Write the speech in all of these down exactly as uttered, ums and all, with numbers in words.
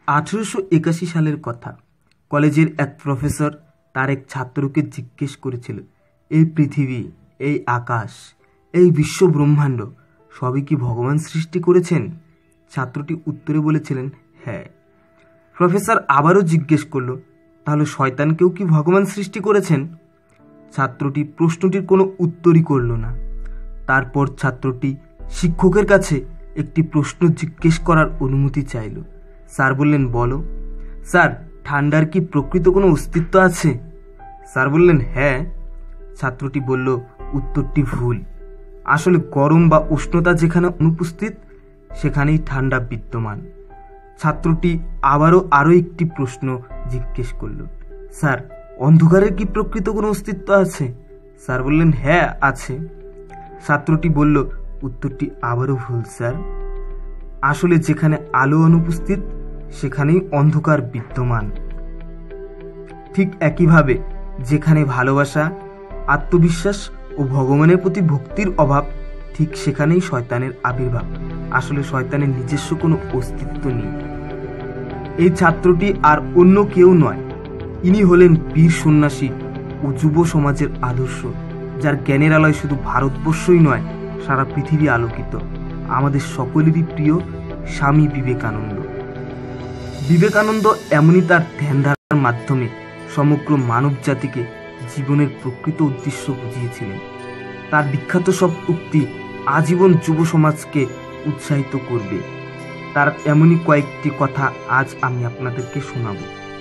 আঠেরোশো একাশি সালের কথা। কলেজের এক প্রফেসর তার এক ছাত্রকে জিজ্ঞেস করেছিল, এই পৃথিবী, এই আকাশ, এই বিশ্ব ব্রহ্মাণ্ড সবই কি ভগবান সৃষ্টি করেছেন? ছাত্রটি উত্তরে বলেছিলেন, হ্যাঁ। প্রফেসর আবারও জিজ্ঞেস করল, তাহলে শয়তানকেও কি ভগবান সৃষ্টি করেছেন? ছাত্রটি প্রশ্নটির কোনো উত্তরই করল না। তারপর ছাত্রটি শিক্ষকের কাছে একটি প্রশ্ন জিজ্ঞেস করার অনুমতি চাইল। স্যার বললেন, বলো। স্যার, ঠান্ডার কি প্রকৃত কোনো অস্তিত্ব আছে? স্যার বললেন, হ্যাঁ। ছাত্রটি বলল, উত্তরটি ভুল। আসলে গরম বা উষ্ণতা যেখানে অনুপস্থিত সেখানেই ঠান্ডা বিদ্যমান। ছাত্রটি আবারও আরও একটি প্রশ্ন জিজ্ঞেস করল, স্যার, অন্ধকারের কি প্রকৃত কোনো অস্তিত্ব আছে? স্যার বললেন, হ্যাঁ আছে। ছাত্রটি বলল, উত্তরটি আবারও ভুল স্যার। আসলে যেখানে আলো অনুপস্থিত সেখানেই অন্ধকার বিদ্যমান। ঠিক একইভাবে যেখানে ভালোবাসা, আত্মবিশ্বাস ও ভগবানের প্রতি ভক্তির অভাব, ঠিক সেখানেই শয়তানের আবির্ভাব। আসলে শয়তানের নিজস্ব কোনো অস্তিত্ব নেই। এই ছাত্রটি আর অন্য কেউ নয়, ইনি হলেন বীর সন্ন্যাসী ও যুব সমাজের আদর্শ, যার জ্ঞানের আলোয় শুধু ভারতবর্ষই নয়, সারা পৃথিবী আলোকিত। আমাদের সকলেরই প্রিয় স্বামী বিবেকানন্দ। বিবেকানন্দ এমনই তার ধ্যানধারার মাধ্যমে সমগ্র মানব জাতিকে জীবনের প্রকৃত উদ্দেশ্য বুঝিয়েছিলেন। তার বিখ্যাত সব উক্তি আজীবন যুব সমাজকে উৎসাহিত করবে। তার এমনই কয়েকটি কথা আজ আমি আপনাদেরকে শোনাব।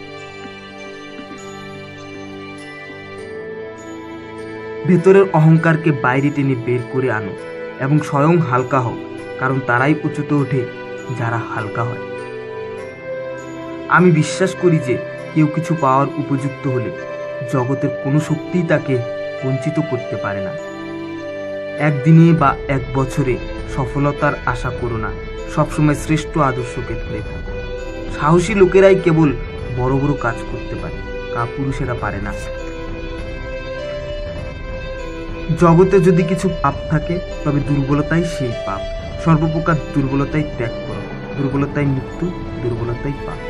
ভেতরের অহংকারকে বাইরে টেনে বের করে আনো এবং স্বয়ং হালকা হও, কারণ তারাই উঁচুতে ওঠে যারা হালকা হয়। আমি বিশ্বাস করি যে কেউ কিছু পাওয়ার উপযুক্ত হলে জগতের কোনো শক্তিই তাকে বঞ্চিত করতে পারে না। একদিনে বা এক বছরে সফলতার আশা করো না, সবসময় শ্রেষ্ঠ আদর্শকে ধরে থাকো। সাহসী লোকেরাই কেবল বড় বড় কাজ করতে পারে, কাপুরুষেরা পারে না। জগতে যদি কিছু পাপ থাকে তবে দুর্বলতাই সেই পাপ। সর্বপ্রকার দুর্বলতাই ত্যাগ করো। দুর্বলতাই মৃত্যু, দুর্বলতাই পাপ।